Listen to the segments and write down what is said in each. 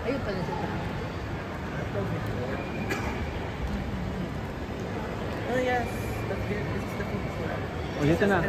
Ayun pala siya. Oh yes, this is the food court. O, dito na.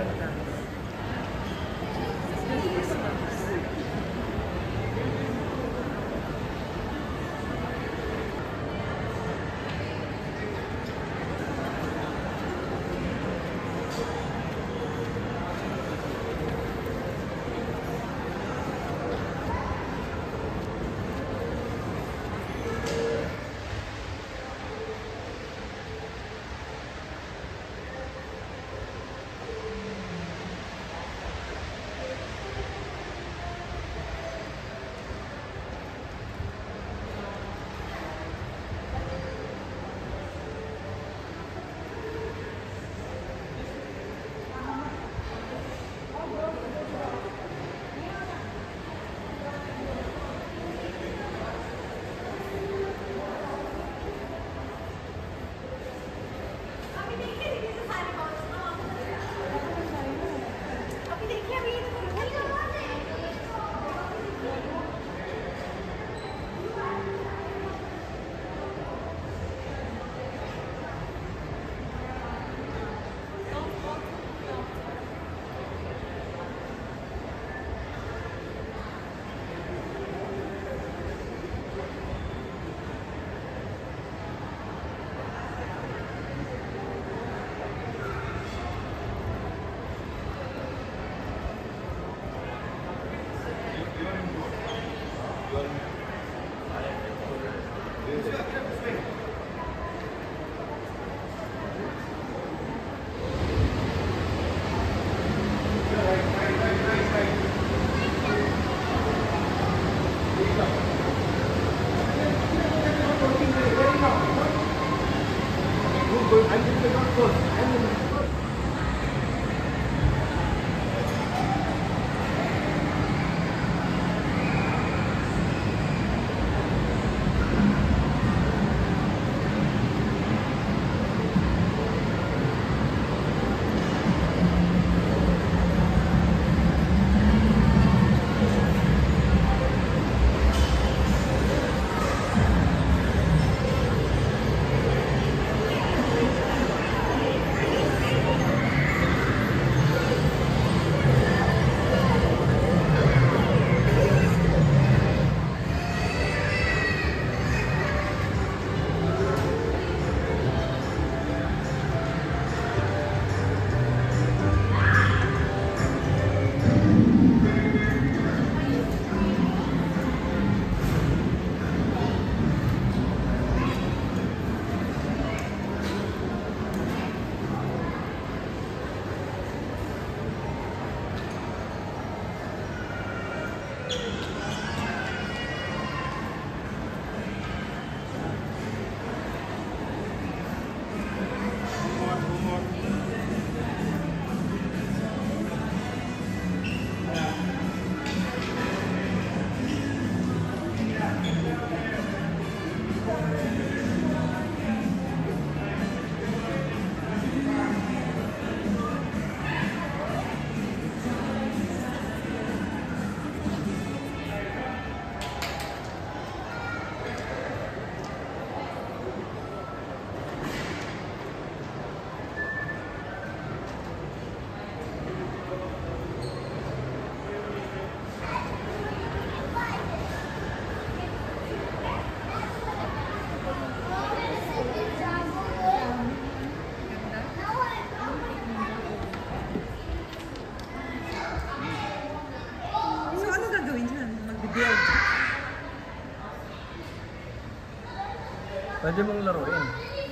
Pwede mong laruin.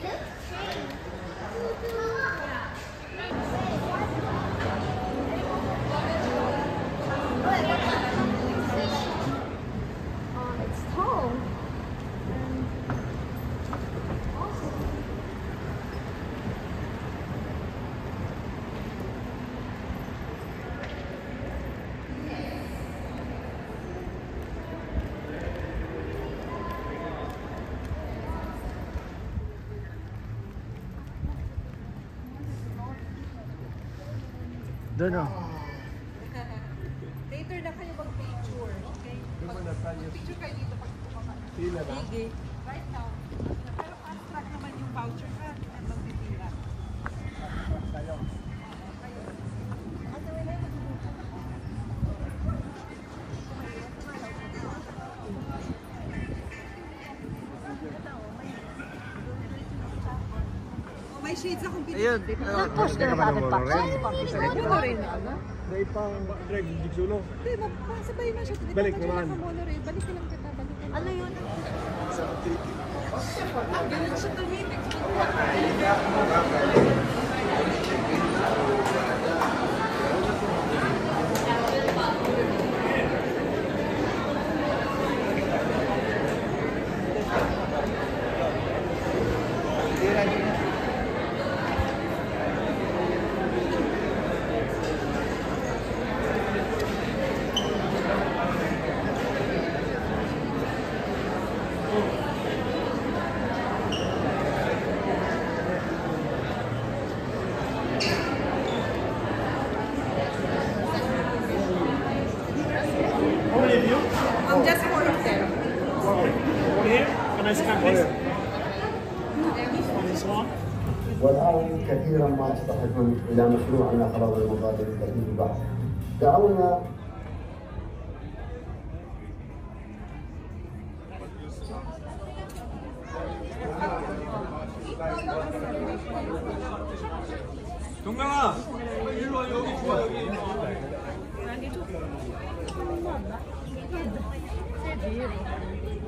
It's tall. Doon o. Later na kayo mag-picture, okay? Mag-picture kayo dito pag kumakain. Pila na. Sige. Right now. Pero fast track naman yung voucher ka. Hindi na magpipila. Tayo. May shades akong Ayun. Nag-push na sa atin pa. Monorail na ano? Dahil pang drag jigsulo. Hindi, sabay na siya. Balik naman. Monorail. Balik ka lang kita. Balik ka lang. Ano yun? Ganun siya tumibig. How many of you? Just four of them. Over here. Can I scan this? This one. والآن كثيرا ما أصبحتم إلى مشروعنا خبر المبادرة التي بعد. دعونا 동강아! 일로 와, 여기 좋아, 여기. Sa